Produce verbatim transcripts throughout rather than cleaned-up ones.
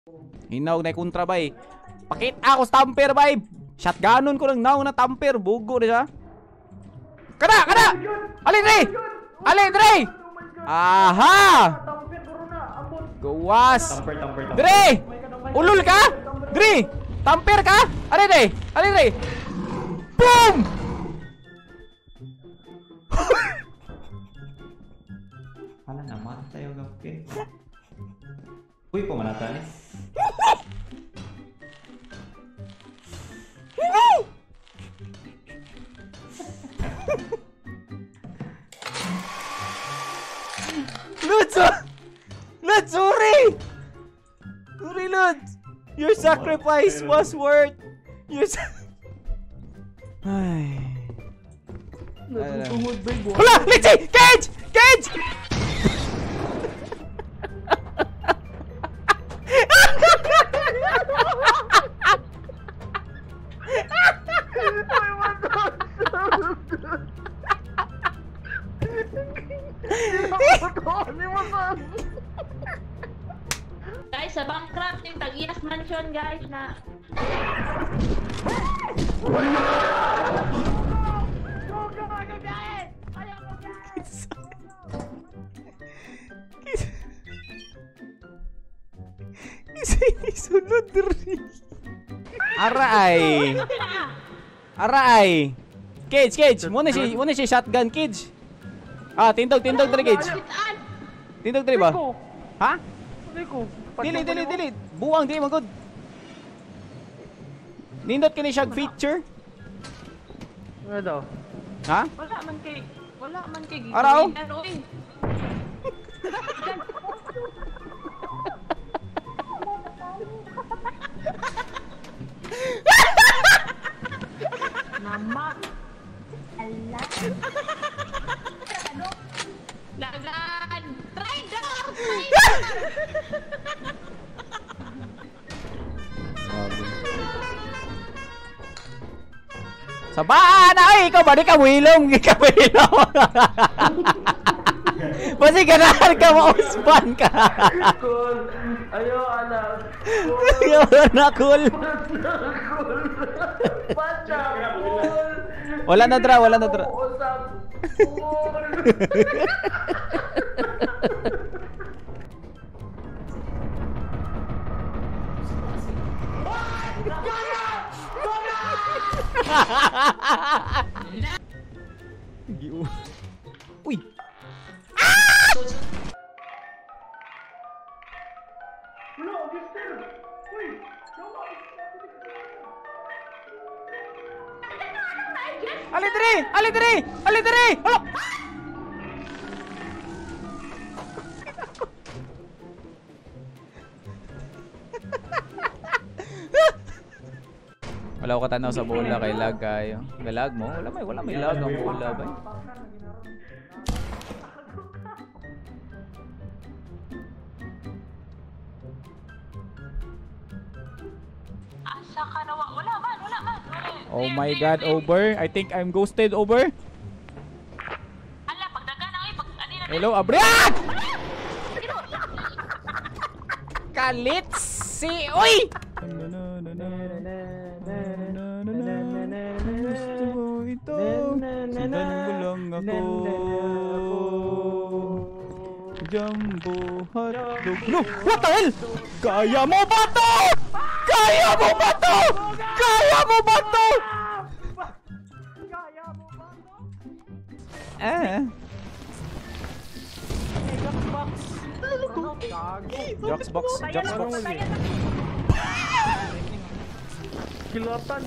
Hinaw na kontra bay. Pakit ako sa tamper bay. Shotgunon ko ng naw na tamper. Bugo na siya. Kada! Kada! Ali Dre! Ali Dre! Aha! Gawas! Dre! Ulul ka? Dre! Tamper ka? Ali Dre! Ali Dre! Boom! Pala naman tayo gapin. Uy, pumanatan eh. Lods! Lods, sorry! Sorry, Lods! Your sacrifice was worth... Your sa... Ay... Hala! Lindsay! Cage! Cage! Guys, sa Bancraft yung Tag-Inas Mansion, guys, na... Isunod rin. Aray. Aray. Cage, Cage. Muna si, muna si shotgun, Cage. Ah, tindog, tindog dari Cage. Tindog dari ba? Ha? Dili, dili, dili. Buang di magod. Nindot kini siya feature. Ano daw? Ha? Wala man kay... Wala man kay... Araw? Ano eh? Mama. Allah. Ano? Lagan. Try daw. Sabaan ay ikaw ba di ka wilong, ikaw wilong. Basi ganahan ka mauspan ka. Cool. Ayo anak. Ayo anak cool. Pacha. Cool. Wala na dra, wala na dra. Usap. Cool. Uy. Ali diri, ali diri, ali diri. Halo. Wala ko katanaw sa bola kay lag kayo. Galag mo? Wala may, wala may lag ang bola ba? Asa ka na? Wala man, wala man. Oh my god, over. I think I'm ghosted, over. Ala, pagdaga na eh. Pag, ano na. Hello, Abriat! Kalit si... Uy! Gusto mo ito. Sundan mo lang ako. Jumbo hotdog. No! What the hell? Kaya mo ba to? Kaya mo ba to? Kaya mo ba to? Kaya mo ba to? Eh. Jaxbox, Jaxbox. Kilatan.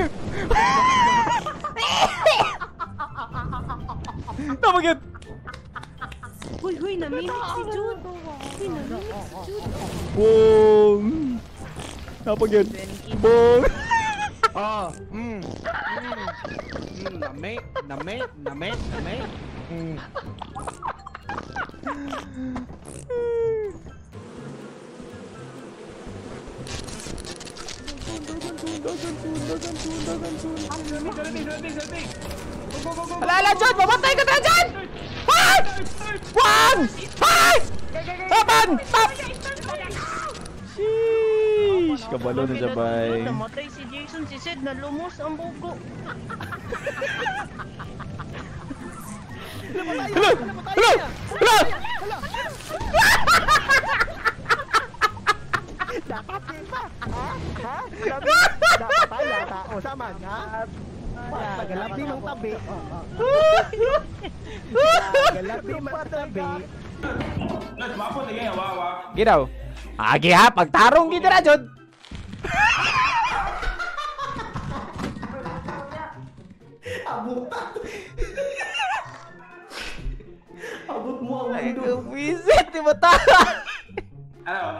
Namagit. Huy, huy, namimik si Jude. Huy, namimik si Jude. Bong. Napagit. Bong. Ah, mm. Mm, name, name, name, name. Mm. Ala, ala, John! Mamatay ka na dyan! Hay! One! Hay! Tapan! Tap! Shit! Kabalo na siya, bay. Namatay si Jason, si Sid, nalumos ang buko. Hala! Hala! Hala! Dapat di ba? Ha? Ha? Dapat tayo yata. O saman, ha? Pagalabi mong tabi. Pagalabi mong tabi. Ginaw. Agi ha, pagtarong gid ra jud. Abot mo ang Ay, mundo. visit di ba ta? Lo,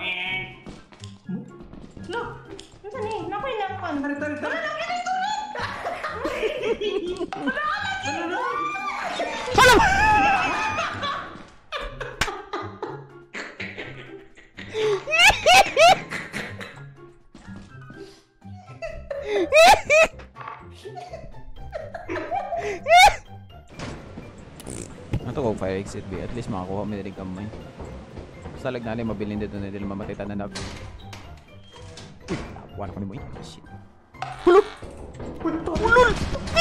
ano ni? Nakoy lang kon. Tari, tari, tari. Hala! Ato ko fire exit B, at least makakuha mo rin kamay. Salag na rin mabilin dito na dito mamatitan na nab. Uy, nakuha na ko ni mo. Shit. Hulog! Hulol!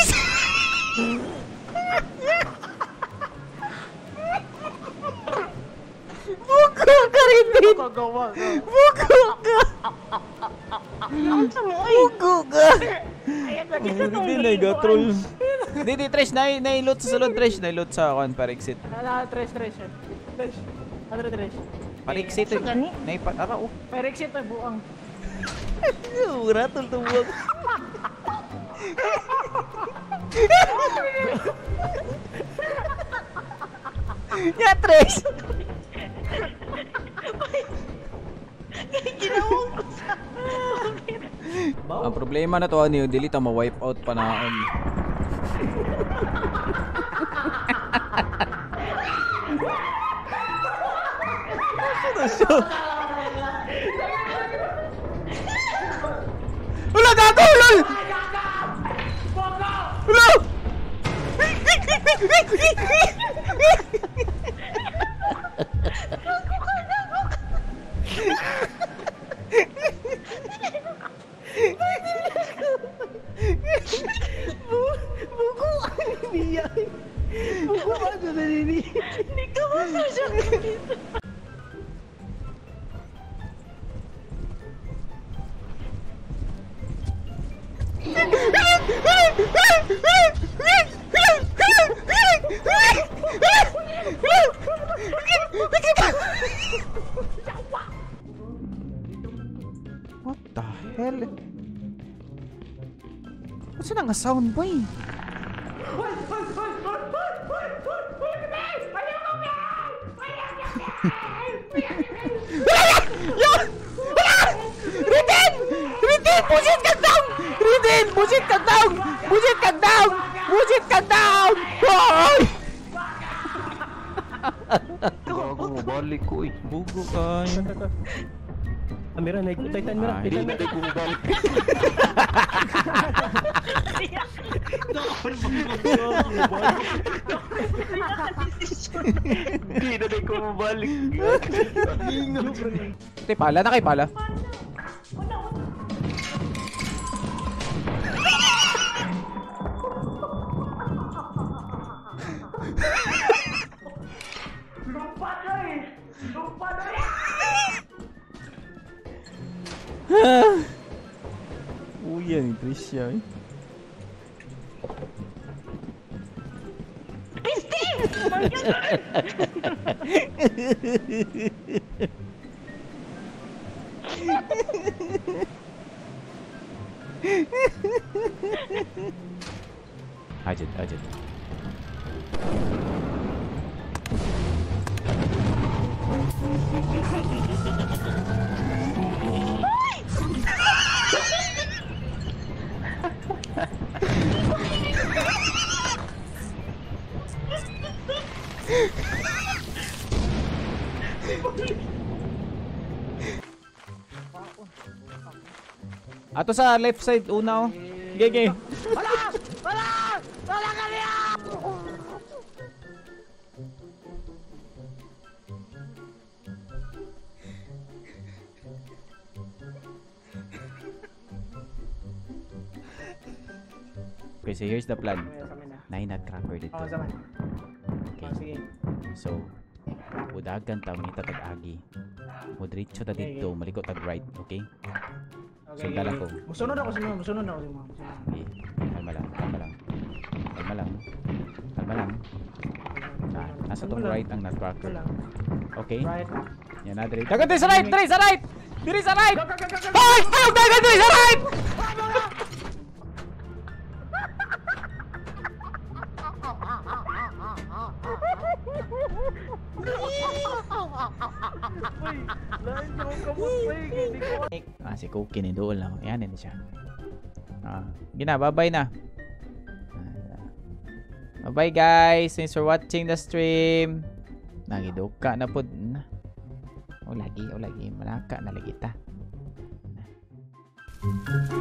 Buko ka rin din! Kagawa ka. Buko ka! Ano mo, oy? Buko ka! Ayan, lagi sa tong Hindi na gatrol. Hindi, di, Tresh, na nailot sa sulod, Tresh. Nailot sa kon, para exit. Ala, tres, tres. Tres. Ano tres? Para exit. Sa gani? Naipat, ara, oh. Pero exit ay buang. Ratol tuwag. Ya, Tresh! Ginawang ko sa... Ang problema na to, ano yung delete ang ma-wipe out pa na. Ano siya? Wala gato! Lol! Wala! Buko ang niyay. Buko ang niyay. Hindi ka masasya dito. What the hell? What's that nga sound boy? Riden! Riden! Busit ka down! Riden! Busit ka down! Busit ka down! Busit ka down! Hoy! Gago mo balik ko eh. Bugo ka. Amira, naikutay tan mira. Ay. Kita na ko mo balik. Hindi na ko mo balik. Tay pala na kay pala. Uy, yan, Tricia eh. Ajit, ajit. Ato sa left side una oh. Gege. Wala! Wala! Wala ka niya! Okay, so here's the plan. Mamaya sa amin na. Nine nutcracker dito. Oo, sama. Okay. Oh, sige. So, budagan ta mita tag agi. Modritso ta Okay, dito, maliko tag right, okay? Okay. Sundan ako. Musunod ako sa mga, musunod ako sa mga. musunod. Okay. Kalma lang, kalma lang. Kalma lang. Kalma lang. Ah, nasa tong right ang nutcracker. Wala. Okay? Right. Yan na, Dre. Dagan diri sa right, Dre, sa right! Diri sa right! Hoy! Hoy! Dagan diri sa right! Lain yung kamot pa eh. Hindi ko Ah, si Cookie ni doon lang. Yan, yan siya. Ah, gina, bye-bye na. Ah, bye-bye guys. Thanks for watching the stream. Nagiduka na po. O lagi, o lagi. Malaka na lagi ta.